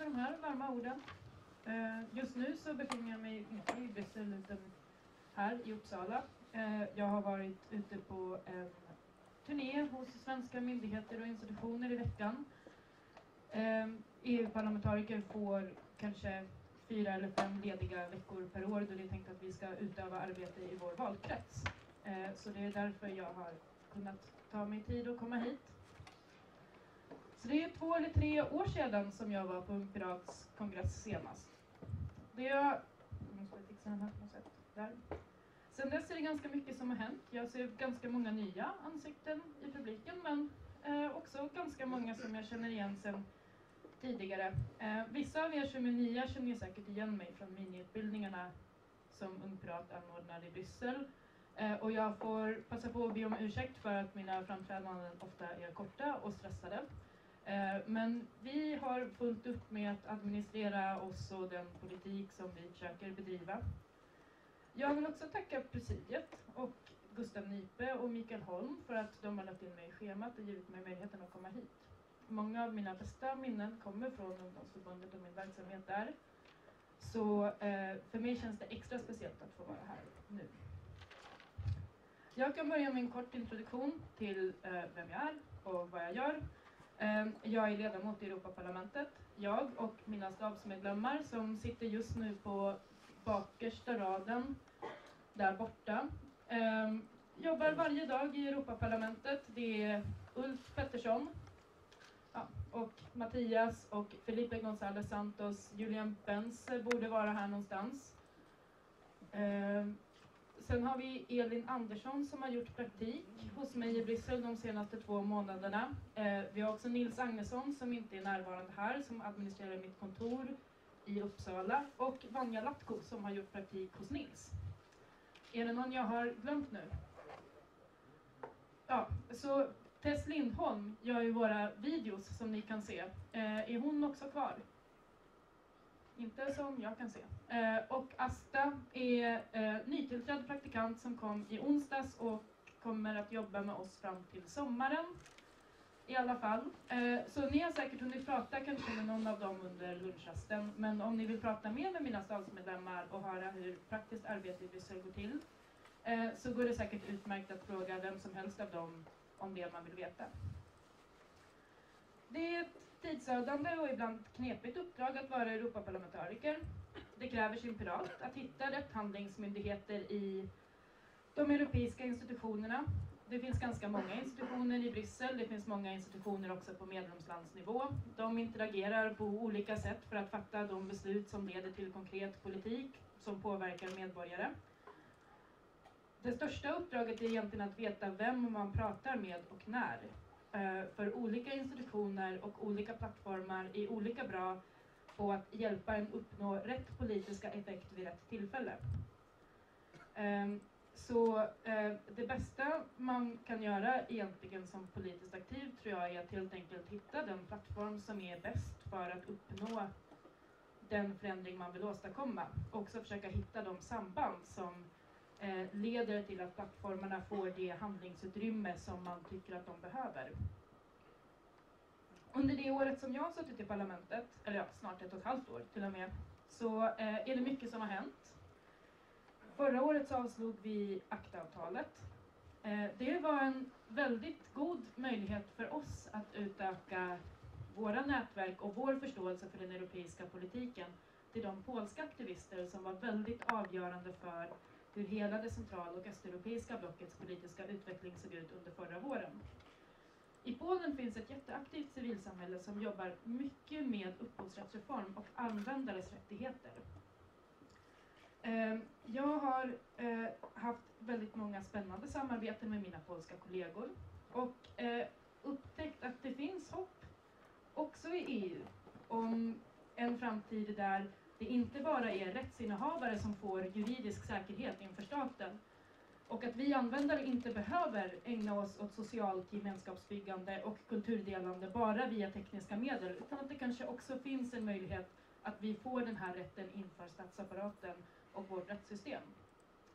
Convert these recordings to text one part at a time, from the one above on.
de här varma orden. Just nu så befinner jag mig inte i Bryssel utan här i Uppsala. Jag har varit ute på en turné hos svenska myndigheter och institutioner i veckan. EU-parlamentariker får kanske 4 eller 5 lediga veckor per år då det är tänkt att vi ska utöva arbete i vår valkrets. Så det är därför jag har kunnat ta mig tid att komma hit. Så det är 2 eller 3 år sedan som jag var på en pirats kongress senast. Sen dess är det ganska mycket som har hänt. Jag ser ganska många nya ansikten i publiken, men också ganska många som jag känner igen sedan tidigare. Vissa av er som är nya känner säkert igen mig från miniutbildningarna som Ung Pirat anordnar i Bryssel. Och jag får passa på att be om ursäkt för att mina framträdanden ofta är korta och stressade. Men vi har fullt upp med att administrera oss och den politik som vi försöker bedriva. Jag vill också tacka presidiet och Gustav Nipe och Mikael Holm för att de har lagt in mig i schemat och givit mig möjligheten att komma hit. Många av mina bästa minnen kommer från ungdomsförbundet och min verksamhet där. Så för mig känns det extra speciellt att få vara här nu. Jag kan börja med en kort introduktion till vem jag är och vad jag gör. Jag är ledamot i Europaparlamentet. Jag och mina stabsmedlemmar som sitter just nu på bakersta raden där borta. Jobbar varje dag i Europaparlamentet. Det är Ulf Pettersson och Mattias och Felipe González Santos. Julian Benz borde vara här någonstans. Sen har vi Elin Andersson som har gjort praktik hos mig i Bryssel de senaste 2 månaderna. Vi har också Nils Agnesson som inte är närvarande här, som administrerar mitt kontor i Uppsala. Och Vanja Latko som har gjort praktik hos Nils. Är det någon jag har glömt nu? Ja, så Tess Lindholm gör ju våra videos som ni kan se. Är hon också kvar? Inte som jag kan se. Och Asta är nytillträdd praktikant som kom i onsdags och kommer att jobba med oss fram till sommaren. I alla fall. Så ni har säkert hunnit prata kanske med någon av dem under lunchrasten. Men om ni vill prata mer med mina stabsmedlemmar och höra hur praktiskt arbete i Bryssel går till, så går det säkert utmärkt att fråga vem som helst av dem om det man vill veta. Det är ett tidsödande och ibland knepigt uppdrag att vara Europaparlamentariker. Det kräver sin pirat att hitta rättshandlingsmyndigheter i de europeiska institutionerna. Det finns ganska många institutioner i Bryssel, det finns många institutioner också på medlemslandsnivå. De interagerar på olika sätt för att fatta de beslut som leder till konkret politik som påverkar medborgare. Det största uppdraget är egentligen att veta vem man pratar med och när. För olika institutioner och olika plattformar är olika bra på att hjälpa en uppnå rätt politiska effekt vid rätt tillfälle. Så det bästa man kan göra egentligen som politiskt aktiv tror jag är att helt enkelt hitta den plattform som är bäst för att uppnå den förändring man vill åstadkomma. Och också försöka hitta de samband som leder till att plattformarna får det handlingsutrymme som man tycker att de behöver. Under det året som jag har suttit i parlamentet, eller ja, snart 1,5 år till och med, så är det mycket som har hänt. Förra året så avslog vi ACTA-avtalet. Det var en väldigt god möjlighet för oss att utöka våra nätverk och vår förståelse för den europeiska politiken till de polska aktivister som var väldigt avgörande för hur hela det central- och östeuropeiska blockets politiska utveckling såg ut under förra våren. I Polen finns ett jätteaktivt civilsamhälle som jobbar mycket med upphovsrättsreform och användares rättigheter. Jag har haft väldigt många spännande samarbeten med mina polska kollegor och upptäckt att det finns hopp också i EU om en framtid där det inte bara är rättsinnehavare som får juridisk säkerhet inför staten och att vi användare inte behöver ägna oss åt socialt gemenskapsbyggande och kulturdelande bara via tekniska medel, utan att det kanske också finns en möjlighet att vi får den här rätten inför statsapparaten och vårt rättssystem.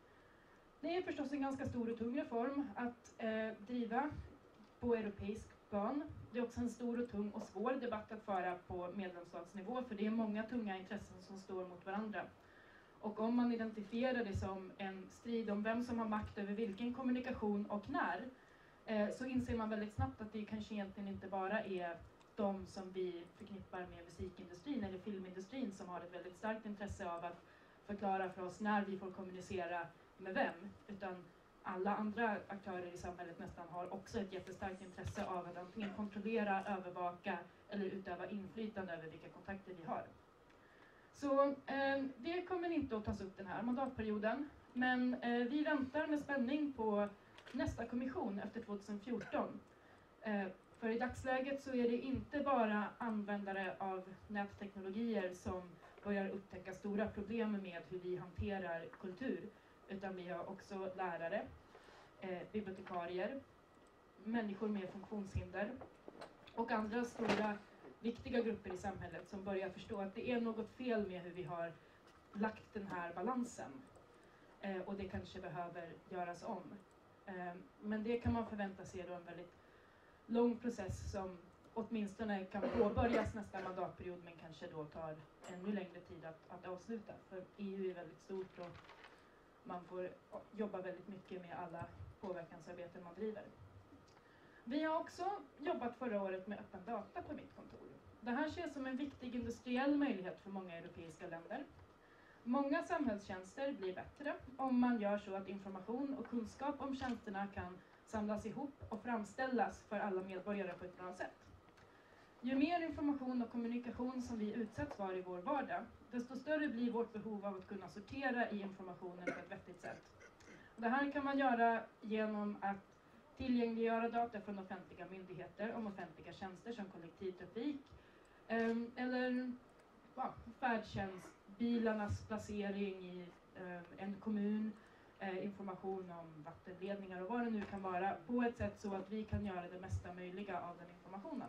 Det är förstås en ganska stor och tung reform att driva på europeisk organ. Det är också en stor och tung och svår debatt att föra på medlemsstatsnivå, för det är många tunga intressen som står mot varandra. Och om man identifierar det som en strid om vem som har makt över vilken kommunikation och när, så inser man väldigt snabbt att det kanske egentligen inte bara är de som vi förknippar med musikindustrin eller filmindustrin som har ett väldigt starkt intresse av att förklara för oss när vi får kommunicera med vem, utan alla andra aktörer i samhället nästan har också ett jättestarkt intresse av att antingen kontrollera, övervaka eller utöva inflytande över vilka kontakter vi har. Så det kommer inte att tas upp den här mandatperioden, men vi väntar med spänning på nästa kommission efter 2014. För i dagsläget så är det inte bara användare av nätteknologier som börjar upptäcka stora problem med hur vi hanterar kultur, utan vi har också lärare, bibliotekarier, människor med funktionshinder och andra stora viktiga grupper i samhället som börjar förstå att det är något fel med hur vi har lagt den här balansen och det kanske behöver göras om. Men det kan man förvänta sig då en väldigt lång process som åtminstone kan påbörjas nästa mandatperiod men kanske då tar ännu längre tid att avsluta. För EU är väldigt stort och man får jobba väldigt mycket med alla påverkansarbeten man driver. Vi har också jobbat förra året med öppen data på mitt kontor. Det här ses som en viktig industriell möjlighet för många europeiska länder. Många samhällstjänster blir bättre om man gör så att information och kunskap om tjänsterna kan samlas ihop och framställas för alla medborgare på ett bra sätt. Ju mer information och kommunikation som vi utsätts för i vår vardag, desto större blir vårt behov av att kunna sortera i informationen på ett vettigt sätt. Det här kan man göra genom att tillgängliggöra data från offentliga myndigheter om offentliga tjänster som kollektivtrafik eller färdtjänst, bilarnas placering i en kommun, information om vattenledningar och vad det nu kan vara, på ett sätt så att vi kan göra det mesta möjliga av den informationen.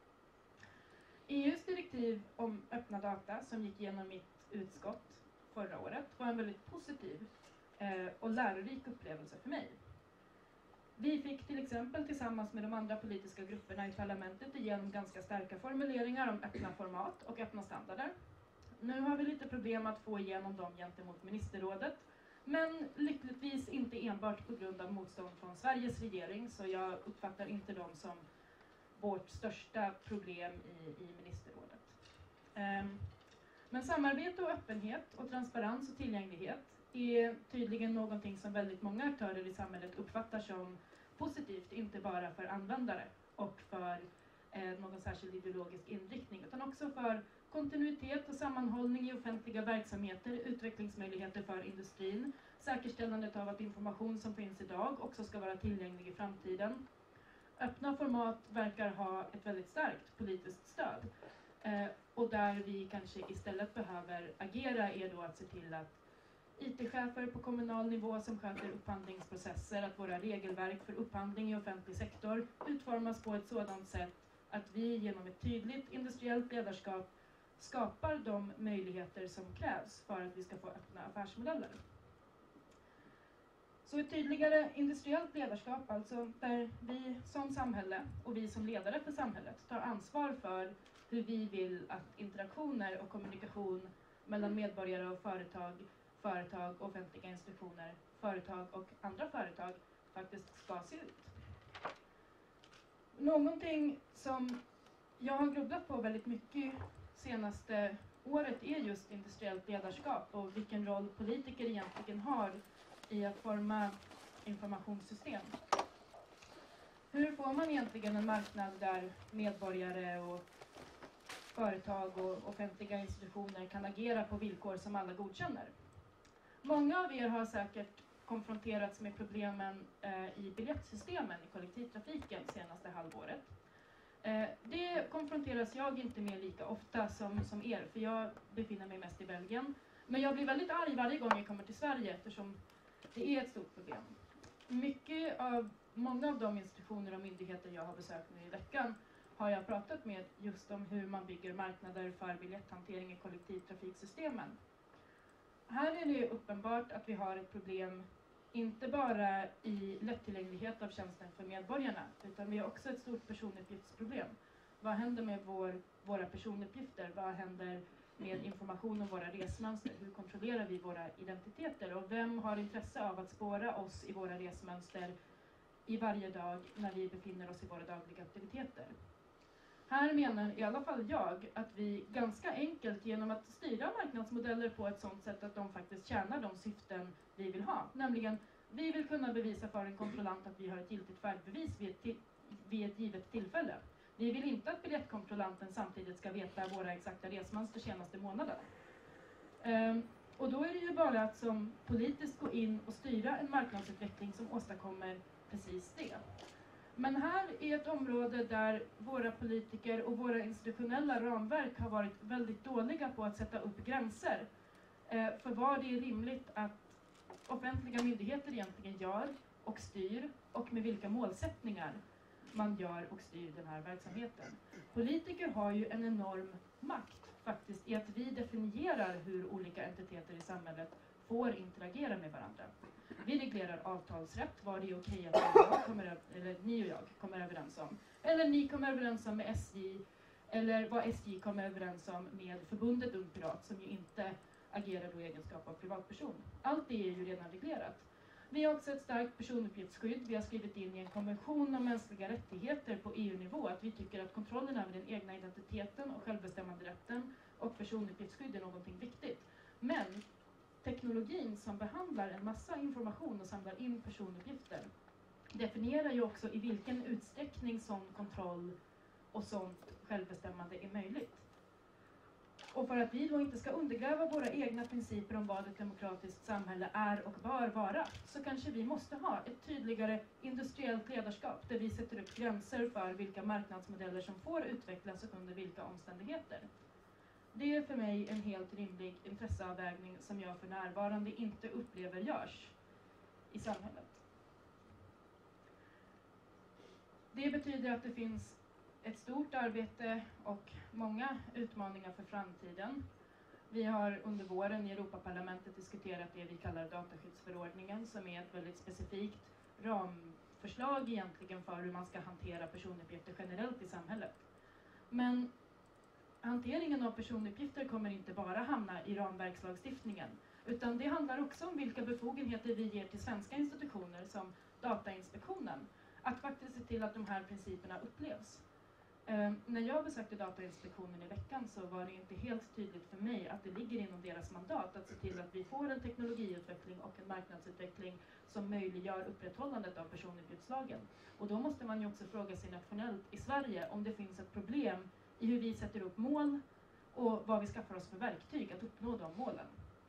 EUs direktiv om öppna data som gick igenom mitt utskott förra året var en väldigt positiv och lärorik upplevelse för mig. Vi fick till exempel tillsammans med de andra politiska grupperna i parlamentet igenom ganska starka formuleringar om öppna format och öppna standarder. Nu har vi lite problem att få igenom dem gentemot ministerrådet, men lyckligtvis inte enbart på grund av motstånd från Sveriges regering, så jag uppfattar inte dem som vårt största problem i ministerrådet. Men samarbete och öppenhet och transparens och tillgänglighet är tydligen någonting som väldigt många aktörer i samhället uppfattar som positivt, inte bara för användare och för någon särskild ideologisk inriktning, utan också för kontinuitet och sammanhållning i offentliga verksamheter, utvecklingsmöjligheter för industrin, säkerställandet av att information som finns idag också ska vara tillgänglig i framtiden. Öppna format verkar ha ett väldigt starkt politiskt stöd. Och där vi kanske istället behöver agera är då att se till att IT-chefer på kommunal nivå som sköter upphandlingsprocesser, att våra regelverk för upphandling i offentlig sektor utformas på ett sådant sätt att vi genom ett tydligt industriellt ledarskap skapar de möjligheter som krävs för att vi ska få öppna affärsmodeller. Så ett tydligare industriellt ledarskap, alltså där vi som samhälle och vi som ledare för samhället tar ansvar för hur vi vill att interaktioner och kommunikation mellan medborgare och företag, offentliga institutioner, företag och andra företag faktiskt ska se ut. Någonting som jag har grubblat på väldigt mycket senaste året är just industriellt ledarskap och vilken roll politiker egentligen har i att forma informationssystem. Hur får man egentligen en marknad där medborgare och företag och offentliga institutioner kan agera på villkor som alla godkänner? Många av er har säkert konfronterats med problemen i biljettsystemen i kollektivtrafiken senaste halvåret. Det konfronteras jag inte med lika ofta som er, för jag befinner mig mest i Belgien. Men jag blir väldigt arg varje gång jag kommer till Sverige eftersom det är ett stort problem. Många av de institutioner och myndigheter jag har besökt nu i veckan har jag pratat med just om hur man bygger marknader för biljetthantering i kollektivtrafiksystemen. Här är det uppenbart att vi har ett problem inte bara i lättillgänglighet av tjänsten för medborgarna, utan vi har också ett stort personuppgiftsproblem. Vad händer med våra personuppgifter? Vad händer med information om våra resmönster? Hur kontrollerar vi våra identiteter? Och vem har intresse av att spåra oss i våra resmönster i varje dag när vi befinner oss i våra dagliga aktiviteter? Här menar i alla fall jag att vi ganska enkelt genom att styra marknadsmodeller på ett sådant sätt att de faktiskt tjänar de syften vi vill ha. Nämligen, vi vill kunna bevisa för en kontrollant att vi har ett giltigt färdbevis vid ett givet tillfälle. Vi vill inte att biljettkontrollanten samtidigt ska veta våra exakta resmönster senaste månaden. Och då är det ju bara att som politiskt gå in och styra en marknadsutveckling som åstadkommer precis det. Men här är ett område där våra politiker och våra institutionella ramverk har varit väldigt dåliga på att sätta upp gränser för vad det är rimligt att offentliga myndigheter egentligen gör och styr och med vilka målsättningar man gör och styr den här verksamheten. Politiker har ju en enorm makt faktiskt i att vi definierar hur olika entiteter i samhället får interagera med varandra. Vi reglerar avtalsrätt, vad det är okej att ni och jag kommer överens om. Eller ni kommer överens om med SJ, eller vad SJ kommer överens om med förbundet Ung Pirat, som ju inte agerar då i egenskap av privatperson. Allt det är ju redan reglerat. Vi har också ett starkt personuppgiftsskydd. Vi har skrivit in i en konvention om mänskliga rättigheter på EU-nivå att vi tycker att kontrollen över den egna identiteten och självbestämmanderätten och personuppgiftsskydd är någonting viktigt. Men teknologin som behandlar en massa information och samlar in personuppgifter definierar ju också i vilken utsträckning sån kontroll och sånt självbestämmande är möjligt. Och för att vi då inte ska undergräva våra egna principer om vad ett demokratiskt samhälle är och bör vara, så kanske vi måste ha ett tydligare industriellt ledarskap där vi sätter upp gränser för vilka marknadsmodeller som får utvecklas och under vilka omständigheter. Det är för mig en helt rimlig intresseavvägning som jag för närvarande inte upplever görs i samhället. Det betyder att det finns ett stort arbete och många utmaningar för framtiden. Vi har under våren i Europaparlamentet diskuterat det vi kallar dataskyddsförordningen, som är ett väldigt specifikt ramförslag egentligen för hur man ska hantera personuppgifter generellt i samhället. Men hanteringen av personuppgifter kommer inte bara hamna i ramverkslagstiftningen, utan det handlar också om vilka befogenheter vi ger till svenska institutioner som Datainspektionen, att faktiskt se till att de här principerna upplevs. När jag besökte Datainspektionen i veckan så var det inte helt tydligt för mig att det ligger inom deras mandat att se till att vi får en teknologiutveckling och en marknadsutveckling som möjliggör upprätthållandet av personuppgiftslagen. Och då måste man ju också fråga sig nationellt i Sverige om det finns ett problem i hur vi sätter upp mål och vad vi skaffar oss för verktyg att uppnå de målen.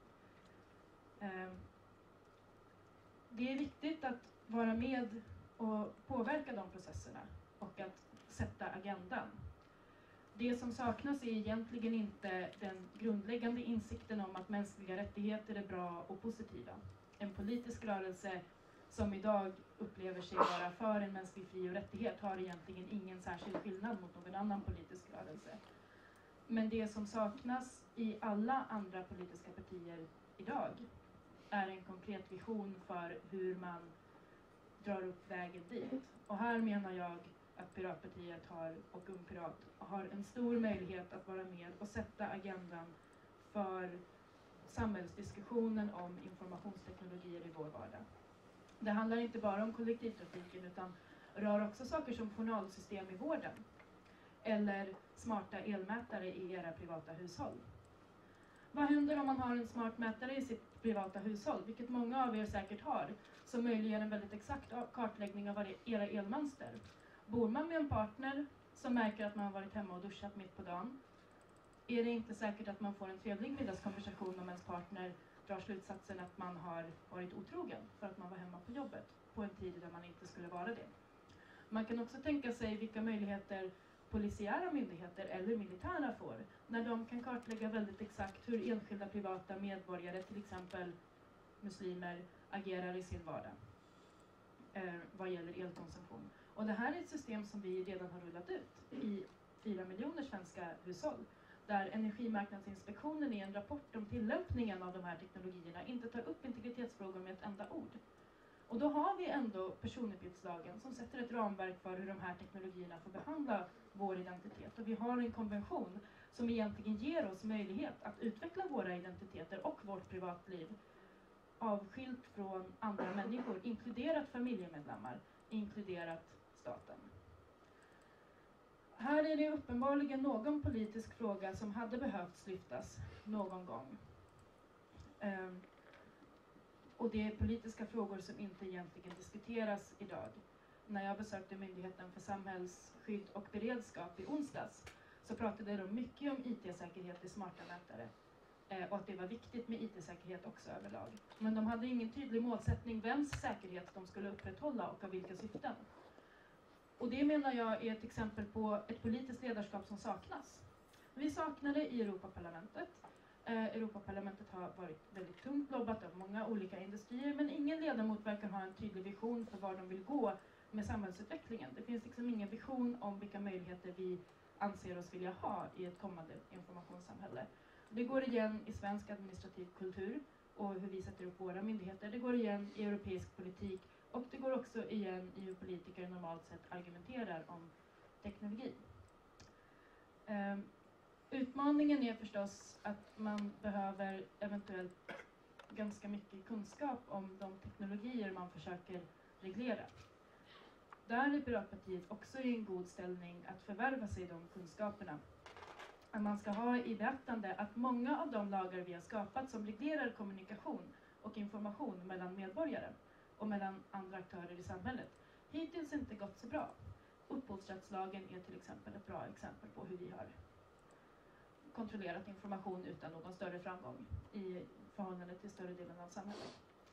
Det är viktigt att vara med och påverka de processerna och att sätta agendan. Det som saknas är egentligen inte den grundläggande insikten om att mänskliga rättigheter är bra och positiva. En politisk rörelse som idag upplever sig vara för en mänsklig fri- och rättighet har egentligen ingen särskild skillnad mot någon annan politisk rörelse. Men det som saknas i alla andra politiska partier idag är en konkret vision för hur man drar upp vägen dit. Och här menar jag att Piratpartiet och Ung Pirat har en stor möjlighet att vara med och sätta agendan för samhällsdiskussionen om informationsteknologier i vår vardag. Det handlar inte bara om kollektivtrafiken utan rör också saker som journalsystem i vården eller smarta elmätare i era privata hushåll. Vad händer om man har en smart mätare i sitt privata hushåll, vilket många av er säkert har, som möjliggör en väldigt exakt kartläggning av era elmönster? Bor man med en partner som märker att man har varit hemma och duschat mitt på dagen, är det inte säkert att man får en trevlig middagskonversation om ens partner drar slutsatsen att man har varit otrogen för att man var hemma på jobbet på en tid där man inte skulle vara det. Man kan också tänka sig vilka möjligheter polisiära myndigheter eller militära får när de kan kartlägga väldigt exakt hur enskilda privata medborgare, till exempel muslimer, agerar i sin vardag vad gäller elkonsumtion. Och det här är ett system som vi redan har rullat ut i 4 miljoner svenska hushåll, där Energimarknadsinspektionen i en rapport om tillämpningen av de här teknologierna inte tar upp integritetsfrågor med ett enda ord. Och då har vi ändå personuppgiftslagen som sätter ett ramverk för hur de här teknologierna får behandla vår identitet. Och vi har en konvention som egentligen ger oss möjlighet att utveckla våra identiteter och vårt privatliv avskilt från andra människor, inkluderat familjemedlemmar, inkluderat staten. Här är det uppenbarligen någon politisk fråga som hade behövts lyftas någon gång. Och det är politiska frågor som inte egentligen diskuteras idag. När jag besökte Myndigheten för samhällsskydd och beredskap i onsdags så pratade de mycket om IT-säkerhet i smarta mätare. Och att det var viktigt med IT-säkerhet också överlag. Men de hade ingen tydlig målsättning vems säkerhet de skulle upprätthålla och av vilka syften. Och det menar jag är ett exempel på ett politiskt ledarskap som saknas. Vi saknar det i Europaparlamentet. Europaparlamentet har varit väldigt tungt lobbat av många olika industrier, men ingen ledamot verkar ha en tydlig vision för var de vill gå med samhällsutvecklingen. Det finns liksom ingen vision om vilka möjligheter vi anser oss vilja ha i ett kommande informationssamhälle. Det går igen i svensk administrativ kultur och hur vi sätter upp våra myndigheter. Det går igen i europeisk politik och det går också igen i hur politiker normalt sett argumenterar om teknologi. Utmaningen är förstås att man behöver eventuellt ganska mycket kunskap om de teknologier man försöker reglera. Där är Piratpartiet också i en god ställning att förvärva sig de kunskaperna. Man ska ha i beaktande att många av de lagar vi har skapat som reglerar kommunikation och information mellan medborgare och mellan andra aktörer i samhället hittills inte gått så bra. Upphovsrättslagen är till exempel ett bra exempel på hur vi har kontrollerat information utan någon större framgång i förhållande till större delen av samhället.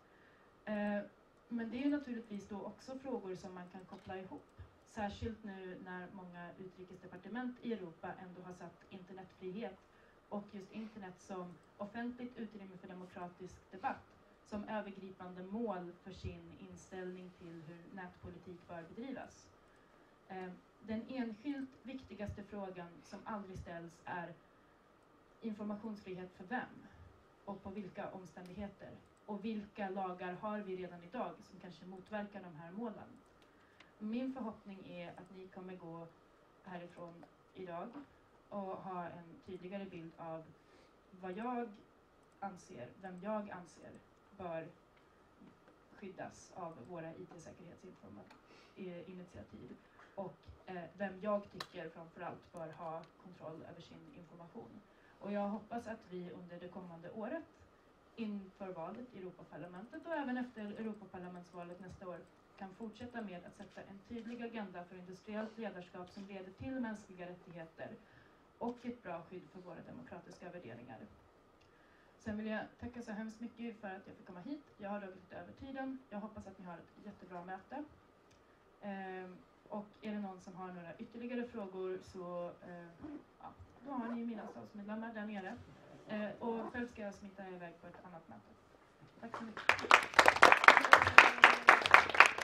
Men det är naturligtvis då också frågor som man kan koppla ihop. Särskilt nu när många utrikesdepartement i Europa ändå har satt internetfrihet och just internet som offentligt utrymme för demokratisk debatt som övergripande mål för sin inställning till hur nätpolitik bör bedrivas. Den enskilt viktigaste frågan som aldrig ställs är informationsfrihet för vem och på vilka omständigheter och vilka lagar har vi redan idag som kanske motverkar de här målen. Min förhoppning är att ni kommer gå härifrån idag och ha en tydligare bild av vad jag anser, vem jag anser bör skyddas av våra IT-säkerhetsinitiativ och vem jag tycker framförallt bör ha kontroll över sin information. Och jag hoppas att vi under det kommande året inför valet i Europaparlamentet och även efter Europaparlamentsvalet nästa år kan fortsätta med att sätta en tydlig agenda för industriellt ledarskap som leder till mänskliga rättigheter och ett bra skydd för våra demokratiska värderingar. Sen vill jag tacka så hemskt mycket för att jag fick komma hit. Jag har dragit lite över tiden. Jag hoppas att ni har ett jättebra möte. Och är det någon som har några ytterligare frågor så då har ni mina stabsmedlemmar där nere. Och själv ska jag smita iväg på ett annat möte. Tack så mycket.